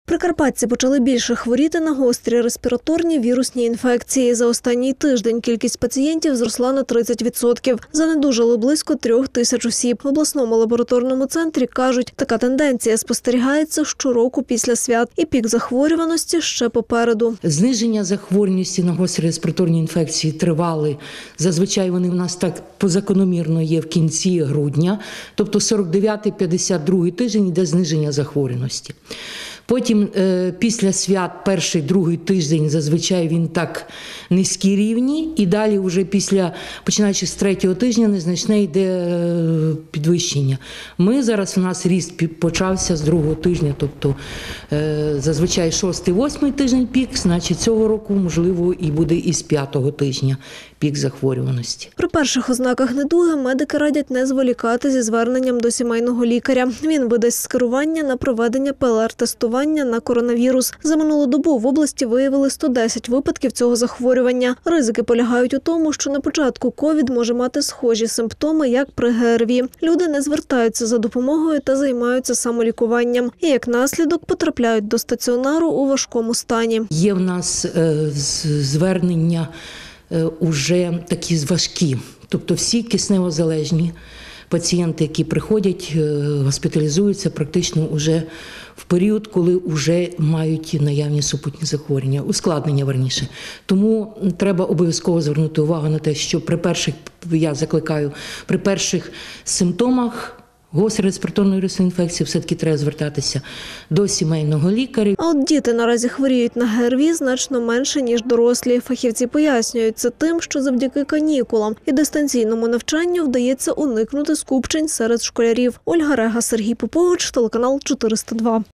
Прикарпатці почали більше хворіти на гострі респіраторні вірусні інфекції. За останній тиждень кількість пацієнтів зросла на 30%. Занедужали близько 3000 осіб. В обласному лабораторному центрі кажуть, така тенденція спостерігається щороку після свят. І пік захворюваності ще попереду. Зниження захворюваності на гострі респіраторні інфекції тривали. Зазвичай вони в нас так позакономірно є в кінці грудня. Тобто 49-52 тиждень йде зниження захворюваності. Потім після свят перший, другий тиждень зазвичай він так низькі рівні, і далі вже починаючи з третього тижня, незначне йде підвищення. У нас ріст почався з другого тижня, тобто зазвичай 6-8 тиждень пік, значить цього року, можливо, і буде і з 5-го тижня пік захворюваності. При перших ознаках недуги медики радять не зволікати зі зверненням до сімейного лікаря. Він видасть скерування на проведення ПЛР-тестування на коронавірус. За минулу добу в області виявили 110 випадків цього захворювання. Ризики полягають у тому, що на початку ковід може мати схожі симптоми, як при ГРВІ. Люди не звертаються за допомогою та займаються самолікуванням. І як наслідок потрапляють до стаціонару у важкому стані. Є в нас звернення уже такі важкі, тобто всі кисневозалежні пацієнти, які приходять, госпіталізуються практично вже в період, коли вже мають наявні супутні захворювання, ускладнення верніше. Тому треба обов'язково звернути увагу на те, що я закликаю, при перших симптомах гострої респіраторної вірусної інфекції все-таки треба звертатися до сімейного лікаря. А от діти наразі хворіють на ГРВІ значно менше, ніж дорослі. Фахівці пояснюють це тим, що завдяки канікулам і дистанційному навчанню вдається уникнути скупчень серед школярів. Ольга Рега, Сергій Попович, телеканал 402.